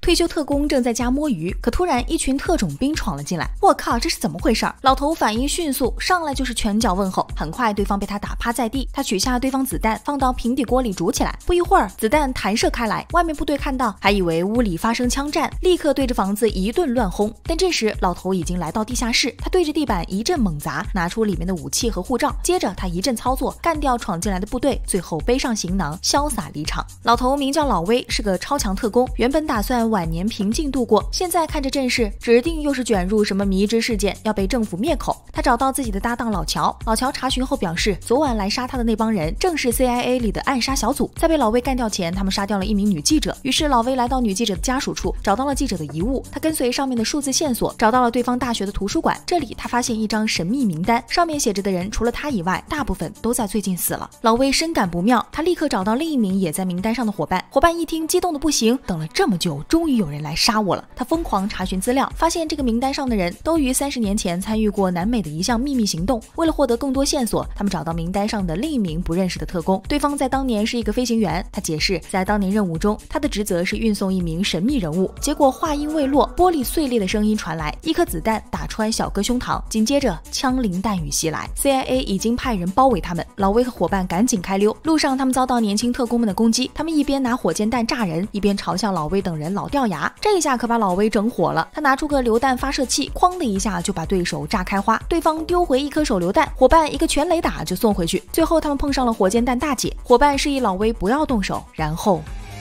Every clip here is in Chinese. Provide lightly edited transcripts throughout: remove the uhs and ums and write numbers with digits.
退休特工正在家摸鱼，可突然一群特种兵闯了进来。我靠，这是怎么回事？老头反应迅速，上来就是拳脚问候。很快对方被他打趴在地，他取下对方子弹放到平底锅里煮起来。不一会儿，子弹弹射开来，外面部队看到还以为屋里发生枪战，立刻对着房子一顿乱轰。但这时老头已经来到地下室，他对着地板一阵猛砸，拿出里面的武器和护照，接着他一阵操作，干掉闯进来的部队，最后背上行囊潇洒离场。老头名叫老威，是个超强特工，原本打算晚年平静度过，现在看着阵势，指定又是卷入什么迷之事件，要被政府灭口。他找到自己的搭档老乔，老乔查询后表示，昨晚来杀他的那帮人正是 CIA 里的暗杀小组，在被老威干掉前，他们杀掉了一名女记者。于是老威来到女记者的家属处，找到了记者的遗物，他跟随上面的数字线索，找到了对方大学的图书馆，这里他发现一张神秘名单，上面写着的人除了他以外，大部分都在最近死了。老威深感不妙，他立刻找到另一名也在名单上的伙伴，伙伴一听激动的不行，等了这么久，终于有人来杀我了。他疯狂查询资料，发现这个名单上的人都于30年前参与过南美的一项秘密行动。为了获得更多线索，他们找到名单上的另一名不认识的特工，对方在当年是一个飞行员。他解释，在当年任务中，他的职责是运送一名神秘人物。结果话音未落，玻璃碎裂的声音传来，一颗子弹打穿小哥胸膛，紧接着枪林弹雨袭来。CIA 已经派人包围他们，老威和伙伴赶紧开溜。路上他们遭到年轻特工们的攻击，他们一边拿火箭弹炸人，一边嘲笑老威等人老掉牙。这一下可把老威整火了，他拿出个榴弹发射器，哐的一下就把对手炸开花。对方丢回一颗手榴弹，伙伴一个全雷打就送回去。最后他们碰上了火箭弹大姐，伙伴示意老威不要动手，然后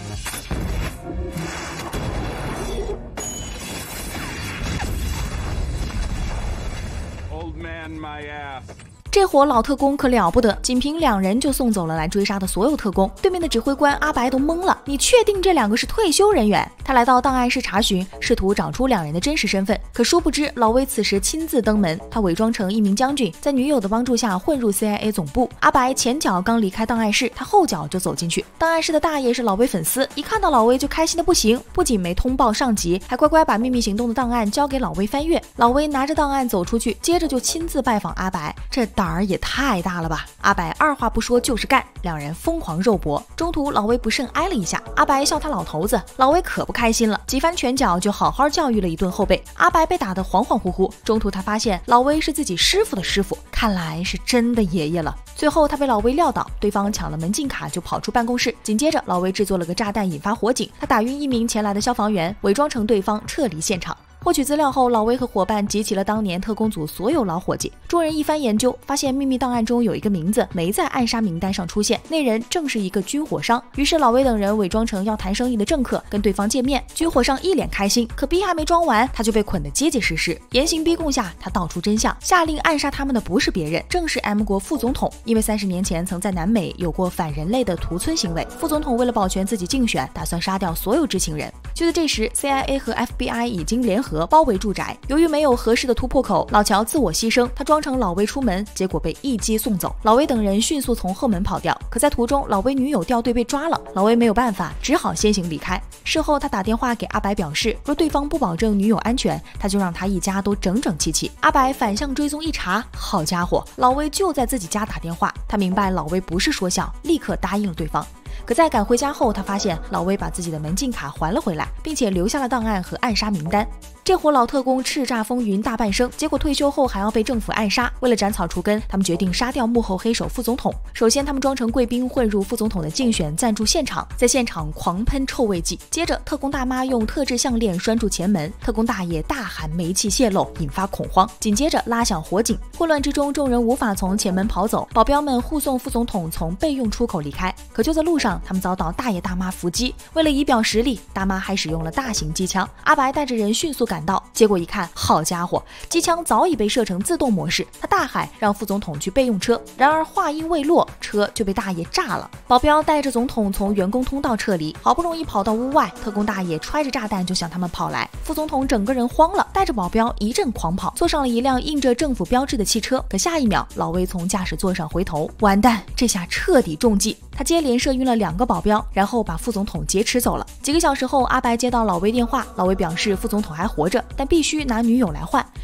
这伙老特工可了不得，仅凭2人就送走了来追杀的所有特工。对面的指挥官阿白都懵了，你确定这2个是退休人员？他来到档案室查询，试图找出2人的真实身份，可殊不知老威此时亲自登门，他伪装成一名将军，在女友的帮助下混入 CIA 总部。阿白前脚刚离开档案室，他后脚就走进去。档案室的大爷是老威粉丝，一看到老威就开心的不行，不仅没通报上级，还乖乖把秘密行动的档案交给老威翻阅。老威拿着档案走出去，接着就亲自拜访阿白，这胆儿也太大了吧！阿白二话不说就是干，2人疯狂肉搏。中途老威不慎挨了一下，阿白笑他老头子，老威可不开心了，几番拳脚就好好教育了一顿后辈。阿白被打得恍恍惚惚，中途他发现老威是自己师傅的师傅，看来是真的爷爷了。最后他被老威撂倒，对方抢了门禁卡就跑出办公室，紧接着老威制作了个炸弹引发火警，他打晕一名前来的消防员，伪装成对方撤离现场。获取资料后，老威和伙伴集齐了当年特工组所有老伙计。众人一番研究，发现秘密档案中有一个名字没在暗杀名单上出现，那人正是一个军火商。于是老威等人伪装成要谈生意的政客，跟对方见面。军火商一脸开心，可逼还没装完，他就被捆得结结实实。严刑逼供下，他道出真相，下令暗杀他们的不是别人，正是 M 国副总统。因为30年前曾在南美有过反人类的屠村行为，副总统为了保全自己竞选，打算杀掉所有知情人。就在这时 ，CIA 和 FBI 已经联合包围住宅，由于没有合适的突破口，老乔自我牺牲，他装成老威出门，结果被一击送走。老威等人迅速从后门跑掉，可在途中老威女友掉队被抓了，老威没有办法，只好先行离开。事后他打电话给阿白表示，若对方不保证女友安全，他就让他一家都整整齐齐。阿白反向追踪一查，好家伙，老威就在自己家打电话，他明白老威不是说笑，立刻答应了对方。可在赶回家后，他发现老威把自己的门禁卡还了回来，并且留下了档案和暗杀名单。这伙老特工叱咤风云大半生，结果退休后还要被政府暗杀。为了斩草除根，他们决定杀掉幕后黑手副总统。首先他们装成贵宾混入副总统的竞选赞助现场，在现场狂喷臭味剂。接着特工大妈用特制项链拴住前门，特工大爷大喊煤气泄漏，引发恐慌。紧接着拉响火警，混乱之中众人无法从前门跑走，保镖们护送副总统从备用出口离开。可就在路上，他们遭到大爷大妈伏击，为了以表实力，大妈还使用了大型机枪。阿白带着人迅速赶到，结果一看，好家伙，机枪早已被设成自动模式。他大喊让副总统去备用车，然而话音未落，车就被大爷炸了。保镖带着总统从员工通道撤离，好不容易跑到屋外，特工大爷揣着炸弹就向他们跑来。副总统整个人慌了，带着保镖一阵狂跑，坐上了一辆印着政府标志的汽车。可下一秒，老威从驾驶座上回头，完蛋，这下彻底中计。他接连射晕了2个保镖，然后把副总统劫持走了。几个小时后，阿白接到老威电话，老威表示副总统还活着，但必须拿女友来换。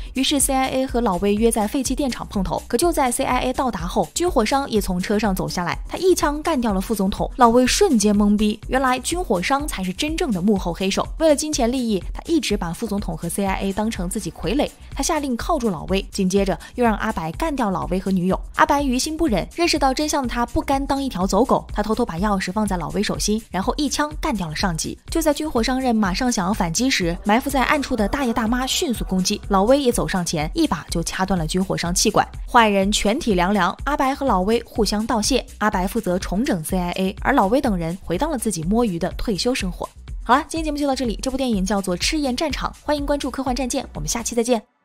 于是 CIA 和老威约在废弃电厂碰头。可就在 CIA 到达后，军火商也从车上走下来，他一枪干掉了副总统。老威瞬间懵逼，原来军火商才是真正的幕后黑手。为了金钱利益，他一直把副总统和 CIA 当成自己傀儡。他下令铐住老威，紧接着又让阿白干掉老威和女友。阿白于心不忍，认识到真相的他不甘当一条走狗，他偷偷把钥匙放在老威手心，然后一枪干掉了上级。就在军火商人马上想要反击时，埋伏在暗处的大爷大妈迅速攻击，老威也走上前，一把就掐断了军火商气管。坏人全体凉凉，阿白和老威互相道谢，阿白负责重整 CIA， 而老威等人回到了自己摸鱼的退休生活。好了，今天节目就到这里，这部电影叫做《赤焰战场》，欢迎关注科幻战舰，我们下期再见。